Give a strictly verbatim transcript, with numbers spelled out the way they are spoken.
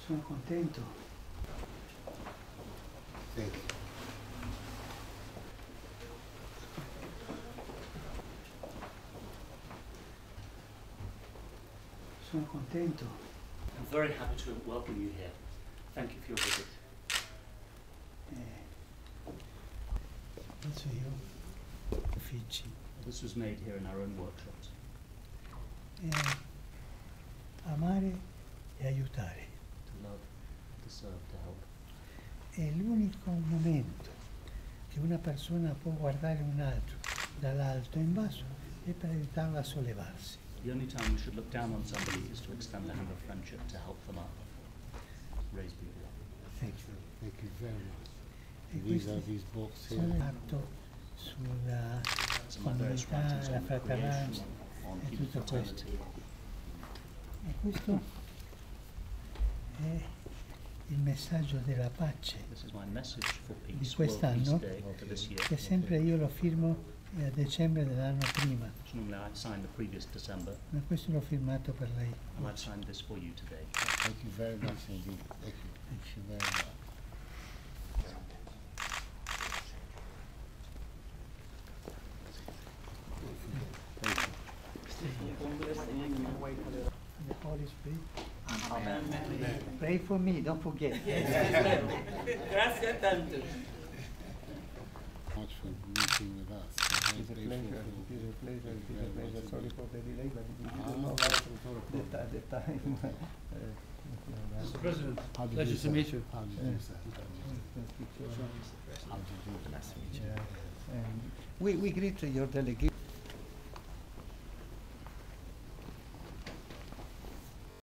Sono contento. Thank you. Sono contento. I'm very happy to welcome you here. Thank you for your visit. Eh, penso io, uffici. This was made here in our own workshops. Eh, amare e aiutare. To love, to serve, to help. È l'unico momento che una persona può guardare un altro dall'alto in basso e per aiutarlo a sollevarsi. The only time we should look down on somebody is to extend the hand of friendship to help them up, raise people up. Thank you. Thank you very much. E These questo are these books here. sono fatto sulla Some of various comunità, writings la on fratellanza creation, on e human tutto questo. fraternity. E questo è il messaggio della pace, This is my message for di peace, World quest'anno, Peace Day for this year. che sempre io lo firmo a dicembre dell'anno prima, Which normally I signed the previous December, ma questo l'ho firmato per lei. and I've signed this for you today. Thank you very much indeed. Thank you. Thank you very much. Thank you. The Holy Spirit. Pray for me, don't forget. Grazie tanto. Much for meeting with us. It's a Very pleasure, grateful it is a pleasure, it is Very a pleasure. much Sorry indeed. for the delay, but we Ah, didn't know no, how no, no, the, no. ti- the time. uh, Mister President, How did pleasure you to say? meet you. How did you say? How did you do? Yeah. And we, we greet your delegation.